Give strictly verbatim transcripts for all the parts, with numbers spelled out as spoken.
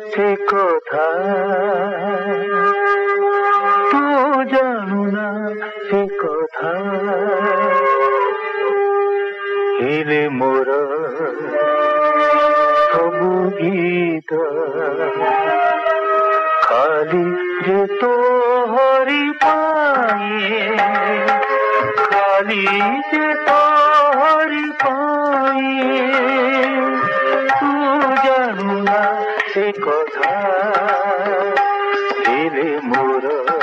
से कथा तू जानू ना से कथा हेले मोर सबु गीत खाली जे तो हरि पाए खाली जे तो हरि पाए तू जानू ना से कथा हेले मोर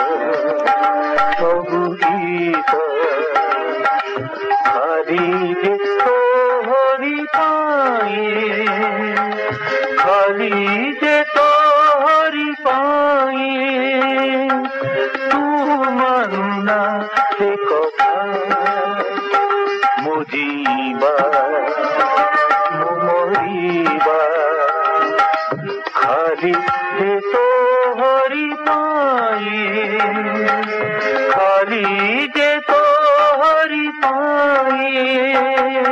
सबु गीत खाली जे तो हरि पाए खाली जे तो हरि पाए तू मानु ना से कथा मो जीवा मो मरिबा खाली जे तो हरि पाए खाली जे तो हरि पाए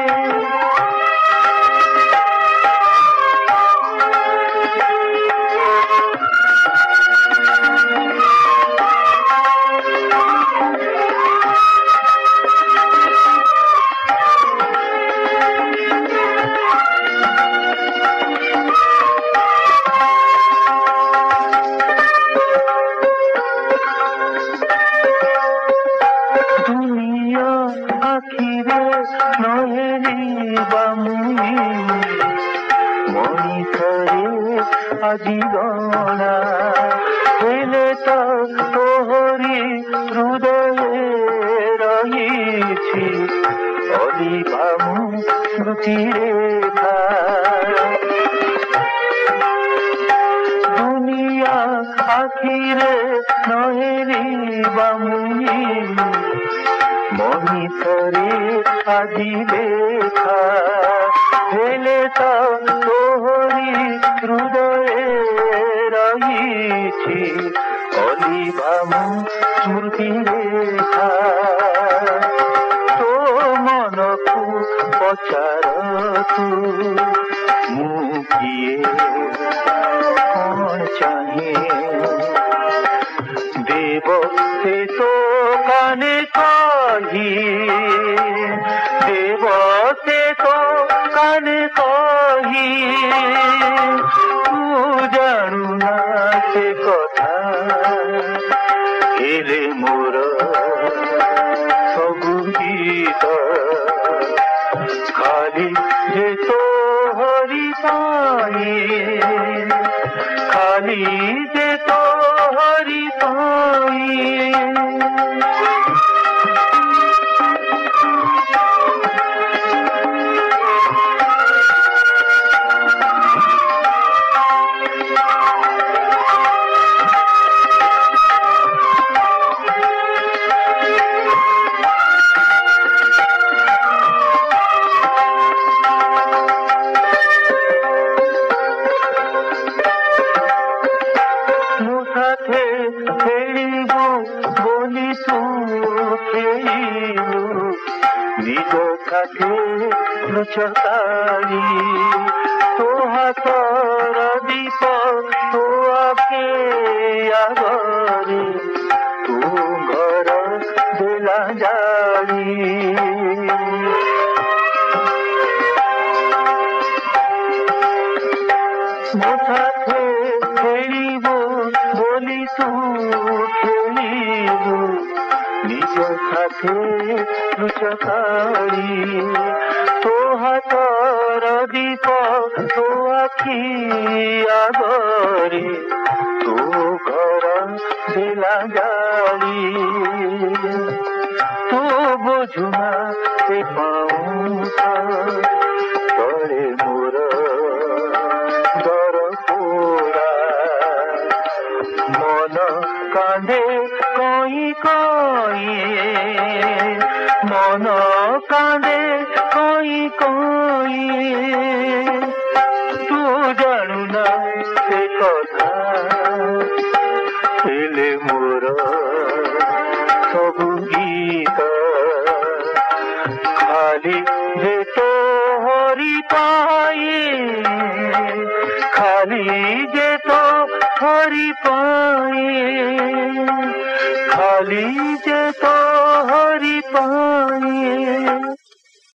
आखिरे नहेरिबा मुई मणिथरे आजी गणा हेले तो तोहरी हृदय रहिछि अलिभा मु स्मृति रेखा दुनिया आखिरे नहेरिबा मुई मणिथरे आजी देखा हेले तो तोहरी हृदय रहिछि अलिभा मु स्मृति रेखा तो मन को पचार तू मु किए कौन चाहे देव से तो काने कही देव से तो काने कही तू जानू ना से कथा हेले मोर सबु गीत खाली जे तो हरि पाए खाली जे तो हरि पाए निज साथे लुचकारी तो हाथर दीप तो आके आगरे तू घर देला जाली मो साथे खेलिबो बोली तू खेलिबो निज साथे लुचकारी तो हाथर दीप तो आखि आगरे तो घर देला जाली तो बुझुना से पाऊँ तोरे मोर दर पोरा मन कांदे कोई कोई मन कांदे कोई कोई तू जानू ना से कथा हेले मोर सबु गीत खाली जे तो हरि पाए खाली जे तो ଥରି ପାଇଁ ଖାଲି ଯେ ତୋ